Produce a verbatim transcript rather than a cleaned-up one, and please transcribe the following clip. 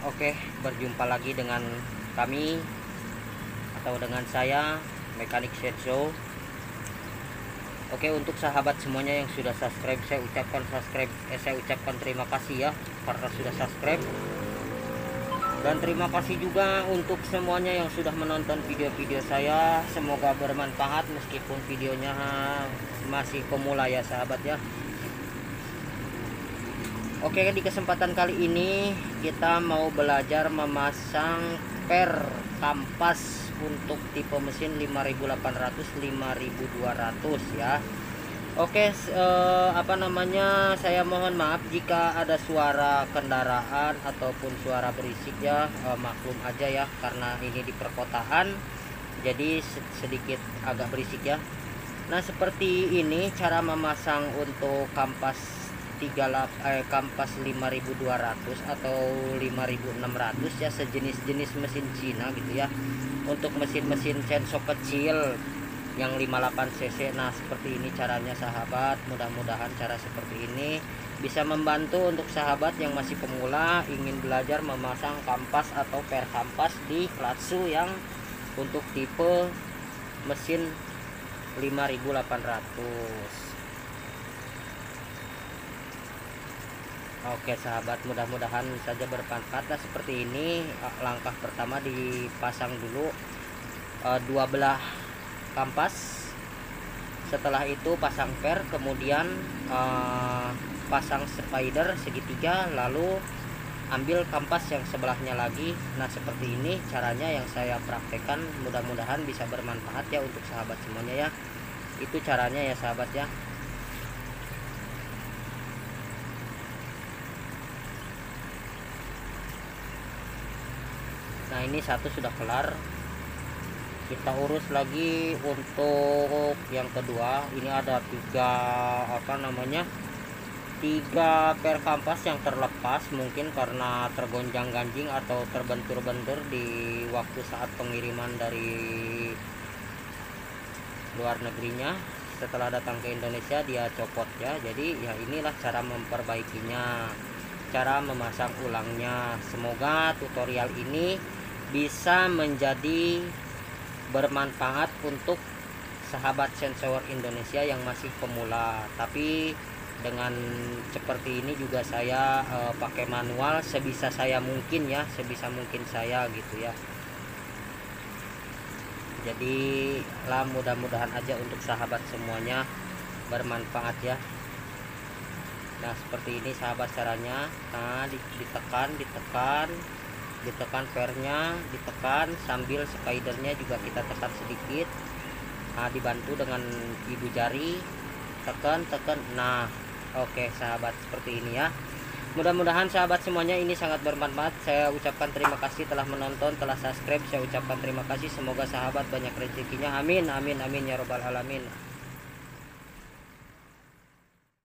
Oke, berjumpa lagi dengan kami atau dengan saya Mekanik Sensho. Oke, untuk sahabat semuanya yang sudah subscribe, saya ucapkan subscribe eh, saya ucapkan terima kasih ya karena sudah subscribe. Dan terima kasih juga untuk semuanya yang sudah menonton video-video saya. Semoga bermanfaat meskipun videonya masih pemula ya sahabat ya. Oke, di kesempatan kali ini kita mau belajar memasang per kampas untuk tipe mesin lima ribu delapan ratus lima ribu dua ratus ya. Oke, eh, apa namanya, saya mohon maaf jika ada suara kendaraan ataupun suara berisik ya, eh, maklum aja ya karena ini di perkotaan jadi sedikit agak berisik ya. Nah, seperti ini cara memasang untuk kampas tiga eh, kampas lima ribu dua ratus atau lima ribu enam ratus ya, sejenis-jenis mesin Cina gitu ya. Untuk mesin-mesin Sensho kecil yang lima puluh delapan cc. Nah, seperti ini caranya sahabat. Mudah-mudahan cara seperti ini bisa membantu untuk sahabat yang masih pemula ingin belajar memasang kampas atau per kampas di Latsu yang untuk tipe mesin lima ribu delapan ratus. Oke sahabat, mudah-mudahan saja bermanfaat. Nah, seperti ini langkah pertama dipasang dulu e, dua belah kampas. Setelah itu pasang per, kemudian e, pasang spider segitiga, lalu ambil kampas yang sebelahnya lagi. Nah, seperti ini caranya yang saya praktekkan. Mudah-mudahan bisa bermanfaat ya untuk sahabat semuanya ya. Itu caranya ya sahabat ya. Nah, ini satu sudah kelar, kita urus lagi untuk yang kedua. Ini ada tiga apa namanya tiga per kampas yang terlepas, mungkin karena tergonjang ganjing atau terbentur-bentur di waktu saat pengiriman dari luar negerinya. Setelah datang ke Indonesia dia copot ya. Jadi ya inilah cara memperbaikinya, cara memasang ulangnya. Semoga tutorial ini bisa menjadi bermanfaat untuk sahabat Senshower Indonesia yang masih pemula. Tapi dengan seperti ini juga saya e, pakai manual sebisa saya mungkin ya, sebisa mungkin saya gitu ya. Jadi lah, mudah-mudahan aja untuk sahabat semuanya bermanfaat ya. Nah, seperti ini sahabat caranya. Nah, ditekan ditekan ditekan pernya, ditekan sambil spidernya juga kita tekan sedikit. Nah, dibantu dengan ibu jari, tekan tekan. Nah, oke sahabat, seperti ini ya. Mudah-mudahan sahabat semuanya ini sangat bermanfaat. Saya ucapkan terima kasih telah menonton, telah subscribe. Saya ucapkan terima kasih. Semoga sahabat banyak rezekinya, amin amin amin ya robbal alamin.